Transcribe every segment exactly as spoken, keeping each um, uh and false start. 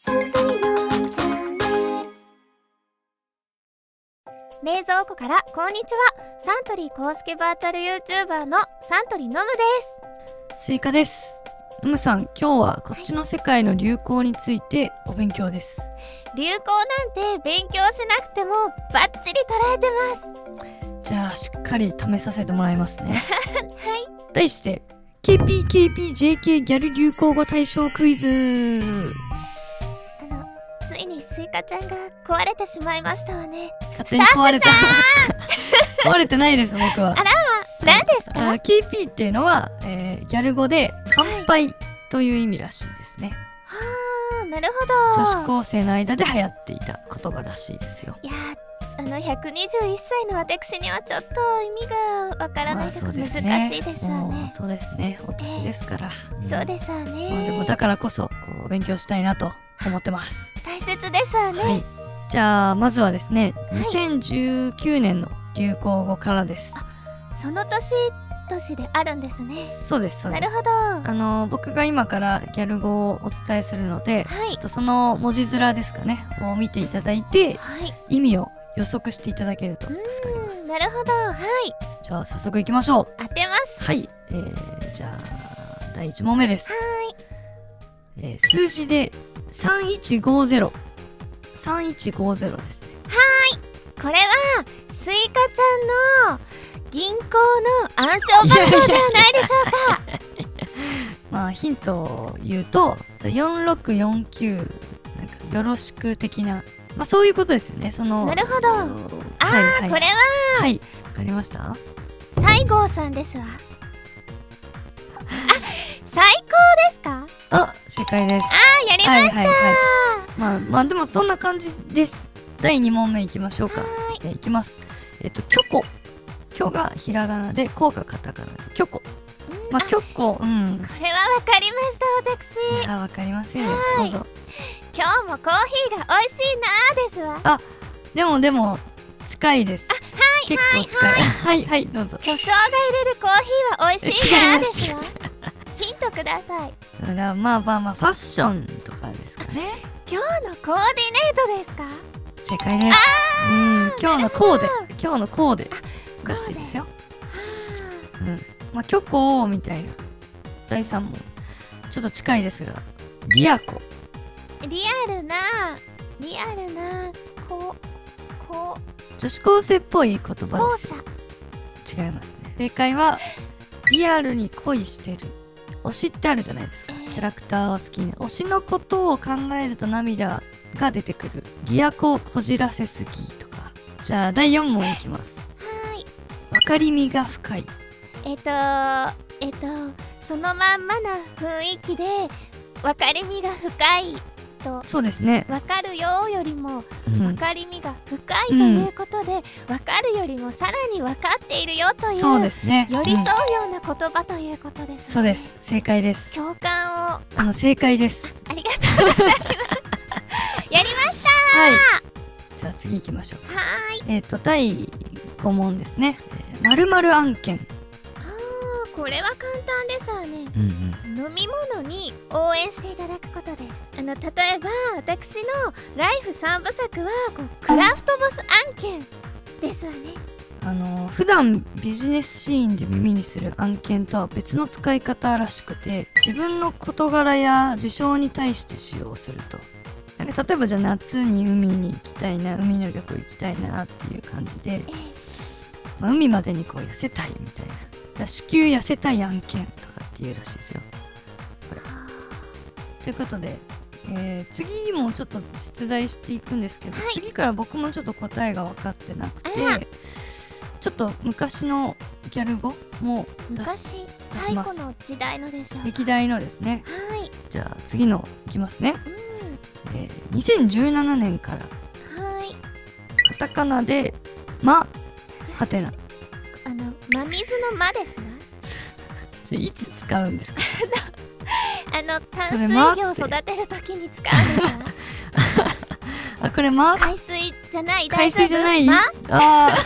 サントリーのチャンネル。冷蔵庫からこんにちは。サントリー公式バーチャル YouTuber のサントリーのむです。 スイカです。のむさん、今日はこっちの世界の流行についてお勉強です。 流行なんて勉強しなくてもバッチリ捉えてます。 じゃあしっかり試させてもらいますね。 はい。 題して ケーピーケーピージェーケー ギャル流行語大賞クイズ。 あのついにスイカちゃんが壊れてしまいましたわね。 勝手に壊れた。壊れてないです、僕は。 あら、何ですか？ あ ケーピー っていうのは、えー、ギャル語で乾杯という意味らしいですね。 はあ、なるほど。 女子高生の間で流行っていた言葉らしいですよ。 いやー、あのひゃくにじゅういっさいの私にはちょっと意味がわからないとか難しいですわね。 そうですね、お年ですから、 えーうん、そうですわね。 まあ、でもだからこそこう勉強したいなと思ってます。 大切ですわね。 はい、じゃあまずはですね、はい、にせんじゅうきゅうねんの流行語からです。 その年年であるんですね。 そうです、そうです。 なるほど。 あの僕が今からギャル語をお伝えするので、はい、ちょっとその文字面ですかねを見ていただいて、はい、意味を予測していただけると助かります。 なるほど。はい。 じゃあ早速いきましょう。 当てます。 はい、えー、じゃあだいいち問目です。 はい、 えー、数字でさんいちごゼロ さんいちごゼロですね。 はい、これはスイカちゃんの銀行の暗証番号ではないでしょうか。 まあヒントを言うとよんろくよんきゅうなんかよろしく的な、まあそういうことですよね。そのなるほど。ああ、はいはい、これははい、わかりました。 西郷さんですわ。あ、最高ですか？ あ、正解です。 ああ、やりました。はいはいはい、 まあまあでもそんな感じです。だいに問目いきましょうか。はい、いきます。えっとキョコ、キョがひらがなでコがカタカナでキョコ。まあキョコ、うん。 これはわかりました、私。 いや、わかりませんよ。どうぞ。 今日もコーヒーが美味しいなーですわ。 あ、でもでも近いです。 あ、はい、 結構近い。はいはい、どうぞ。 巨匠が入れるコーヒーは美味しいなーですわ。ヒントください。 だからまあまあまあファッションとかですかね。 今日のコーディネートですか？ 正解です。うん、今日のコーデ、今日のコーデらしいですよ。うん、まあキョコみたいな。だいさん問、ちょっと近いですが、リアコ。 リアルな、リアルな、こ、こ。 女子高生っぽい言葉です。 後者。違いますね。正解はリアルに恋してる。推しってあるじゃないですか。えー、キャラクターを好きな推しのことを考えると涙が出てくる。リアコをこじらせすぎとか。じゃあだいよん問いきます。 はい。 分かりみが深い。 えっとえっとそのまんまな雰囲気で分かりみが深いと。 そうですね。 分かるよよりも分かりみが深いということで、うん、分かるよりもさらに分かっているよという、 そうですね、 寄り添うような言葉ということですね。 そうです、正解です。 共感を。 あの正解です。 あ、ありがとうございます。やりました。 はい。じゃあ次行きましょう。 はい。 えっとだいご問ですね。まるまる案件。 これは簡単ですわね、うんうん、飲み物に応援していただくことです。あの例えば私のライフさんぶさくはこうクラフトボス案件ですわね。 あの普段ビジネスシーンで耳にする案件とは別の使い方らしくて、自分の事柄や事象に対して使用すると。なんか例えばじゃあ夏に海に行きたいな、海の旅行行きたいなっていう感じで、えーまあ、海までにこう痩せたいみたいな。至急痩せたい案件とかっていうらしいですよ。これということで、えー、次もちょっと出題していくんですけど、はい、次から僕もちょっと答えが分かってなくて、ちょっと昔のギャル語も出し出します。 太古の時代のでしょうか。 歴代のですね。 はい。 じゃあ次のいきますね。 うん、 えー、にせんじゅうななねんから、 はい、 カタカナでまはてな。 あの真水の間ですが。 それいつ使うんですか？ あの淡水魚を育てるときに使うんですか？ あ、これま海水じゃない。 海水じゃない。 まあ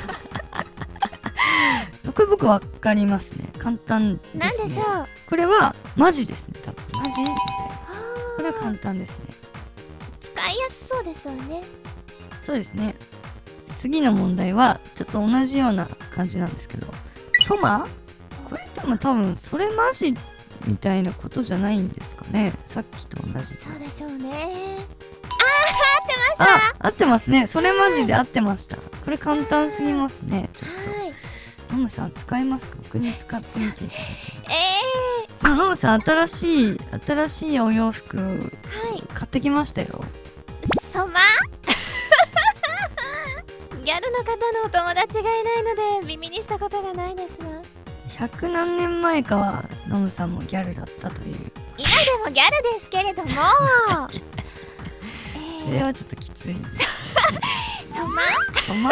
あ。これ僕わかりますね。簡単ですね。 なんでしょう。 これはマジですね。多分マジみたいな。これは簡単ですね。 使いやすそうですよね。 そうですね。次の問題はちょっと同じような感じなんですけど、ソマ、これでも多分それマジみたいなことじゃないんですかね。さっきと同じ。 そうでしょうね。 あ、合ってますね。それマジで合ってました。これ簡単すぎますね。ちょっはいとノムさん使いますか？僕に使ってみていただきます。 えあ、ノムさん新しい新しいお洋服ー、はい買ってきましたよ。 ソマギャルの方のお友達がいないので耳にしたことがないですわ。 百何年前かはノムさんもギャルだったという。 今でもギャルですけれどもそれはちょっときつい。 ソマソマ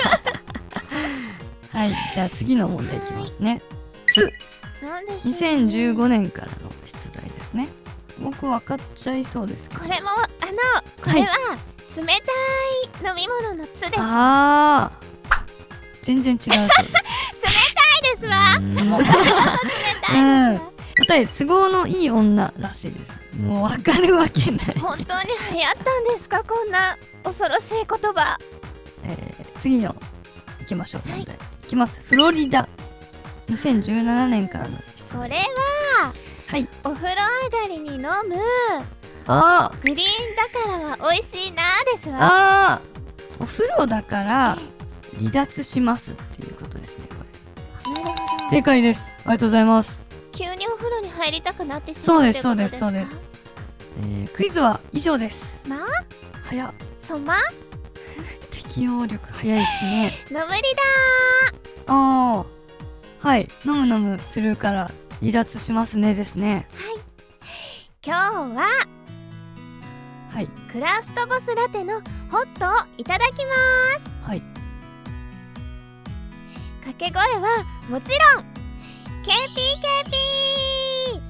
はい、じゃあ次の問題いきますね。つ、 なんでしょうね。 にせんじゅうごねんからの出題ですね。僕分かっちゃいそうですか？ これもあのこれは冷たい飲み物のつです。 ああ、全然違うそうです。 冷たいですわ。 うん冷たいですわ。 答え、都合のいい女らしいです。もう分かるわけない。 本当に流行ったんですか、こんな恐ろしい言葉。 えー、次のいきましょう。問題、いきます。フロリダ、にせんじゅうななねんからの質問。 これははい。 お風呂上がりに飲むあグリーンだからは美味しいなですわ。 あー、お風呂だから離脱しますっていうことですね。これなるほど。 正解です。ありがとうございます。 急にお風呂に入りたくなってしまそううです、 ってことそうです、そうです。えー、クイズは以上です。 まあ早っ。 ソマ適応力早いですね。 のむりだああ、はい。飲む飲むするから離脱しますねですね。 ー。今日ははい。 クラフトボスラテのホットをいただきます。 はい。 掛け声はもちろん ケーピーケーピー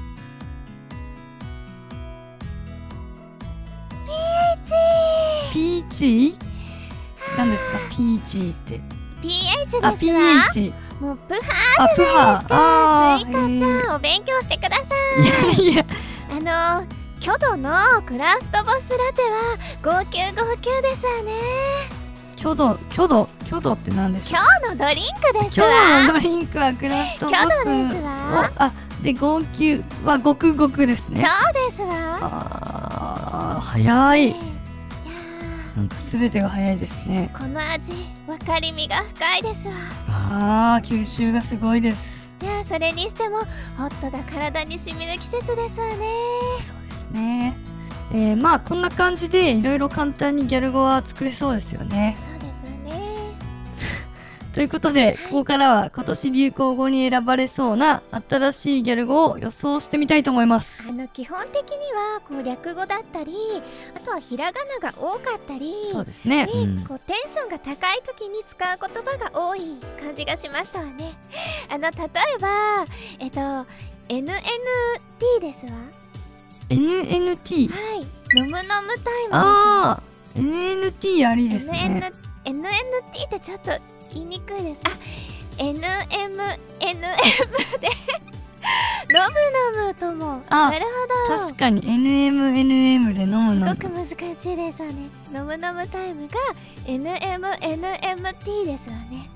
ピーチピーチ何ですか？ピーチって。 ピーエイチ ですわ。 あ、ピーエイチ。 もうプハあ、プハーじゃないですか。スイカちへーゃんお勉強してください。 いやいや。 あのキョドのクラフトボスラテは号泣号泣ですわね。 キョド、キョド、キョドって何でしょう？ 今日のドリンクですわ。 今日のドリンクはクラフトボスキョドですわ。 あ、で、号泣はごくごくですね。 そうですわ。 あー、早い。 いやなんかすべてが早いですね。 ーこの味分かりみが深いですわ。 あー、吸収がすごいです。 いやーそれにしてもホットが体に染みる季節ですわね。 そうですね。えー、まあこんな感じでいろいろ簡単にギャル語は作れそうですよね。 そうですわね。 ということで、ここからは今年流行語に選ばれそうな新しいギャル語を予想してみたいと思います。 あの基本的にはこう略語だったり、あとはひらがなが多かったり、 そうですね。 ねうんこうテンションが高い時に使う言葉が多い感じがしましたわね。あの例えばえっと エヌエヌティー ですわ。 エヌエヌティー。 はい飲む飲むタイムです。 あー、エヌエヌティー ありですね。 エヌエヌエヌエヌティー ってちょっと言いにくいです。あ エヌエムエヌエム で飲む飲むとも。 あなるほど。 確かに エヌエムエヌエム で飲む飲む。 すごく難しいですわね。飲む飲むタイムが エヌエムエヌエムティー ですわね。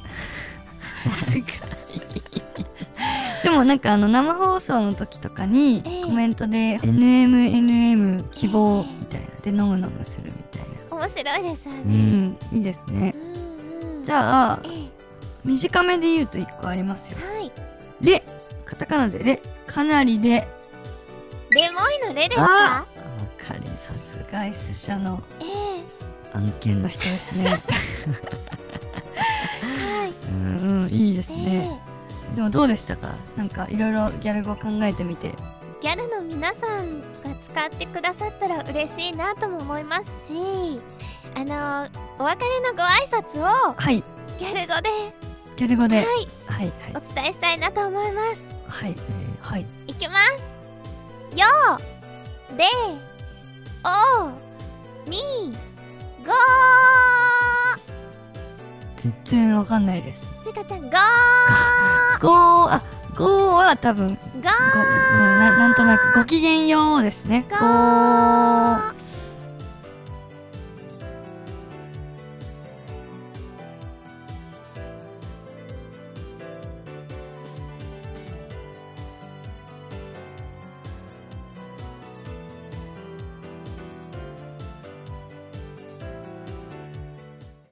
でもなんかあの生放送の時とかにええコメントで エヌエムエヌエム 希望みたいなで飲む飲むするみたいな。 面白いですわね。 うん、いいですね。 うんうん。 じゃあええ短めで言うといっこありますよ。 はい。 レ、カタカナでレ、かなりレ。 レモイのレですあ、 か？ わかり、さすが S 社のええ案件の人ですね。 はい。 うんうん、いいですえね。 えでもどうでしたか？なんかいろいろギャル語考えてみて。 ギャルの皆さんが使ってくださったら嬉しいなとも思いますし、あのお別れのご挨拶をはい、 ギャル語で、 ギャル語で。 はい、 はい、 お伝えしたいなと思います。 はい、はい、えーはい。 いきます。よーでおーみご全然わかんないです。 ー。せかちゃんごーごー、あ、ごーは多分、 ごーご、うん、ななんとなくごきげんようですね。 ごごー。 ー